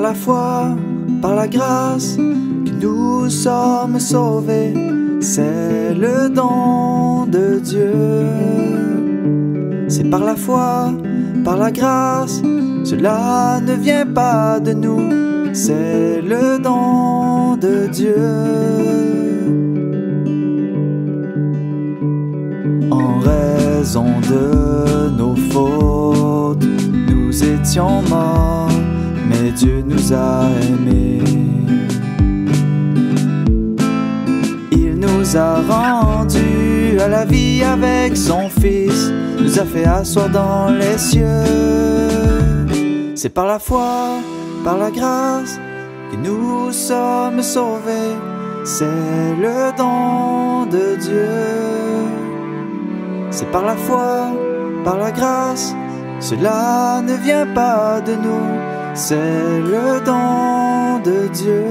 la foi, par la grâce, que nous sommes sauvés. C'est le don de Dieu. C'est par la foi, par la grâce, cela ne vient pas de nous. C'est le don de Dieu. En raison de nos fautes, nous étions morts, mais Dieu nous a aimés. Il nous a rendus à la vie avec son Fils, nous a fait asseoir dans les cieux. C'est par la foi, par la grâce, que nous sommes sauvés. C'est le don de Dieu. C'est par la foi, par la grâce, cela ne vient pas de nous. C'est le don de Dieu.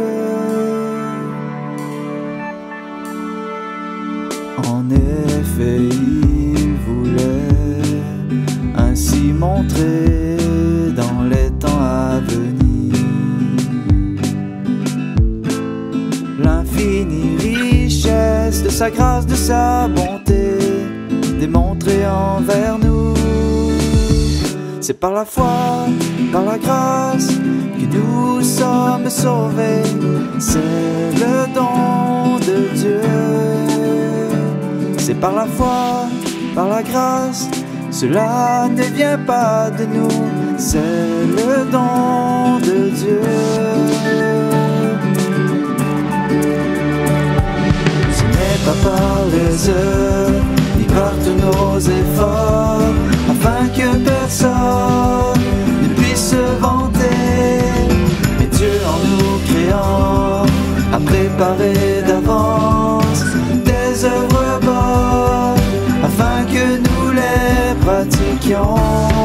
En effet, il voulait ainsi montrer dans les temps à venir l'infinie richesse de sa grâce, de sa bonté, démontrée envers nous. C'est par la foi, par la grâce, que nous sommes sauvés. C'est le don de Dieu. C'est par la foi, par la grâce, cela ne vient pas de nous. C'est le don de Dieu. Ce n'est pas par les œuvres, ni par tous nos efforts, afin que personne ne puisse se vanter. Mais Dieu, en nous créant, a préparé d'avance des œuvres bonnes, afin que nous les pratiquions.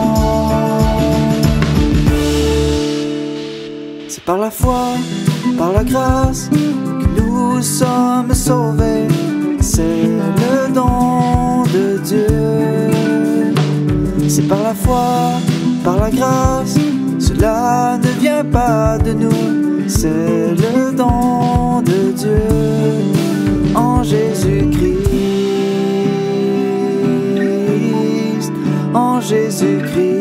C'est par la foi, par la grâce, que nous sommes sauvés. C'est le don de Dieu. C'est par la foi, par la grâce, cela ne vient pas de nous. C'est le don de Dieu en Jésus-Christ, en Jésus-Christ.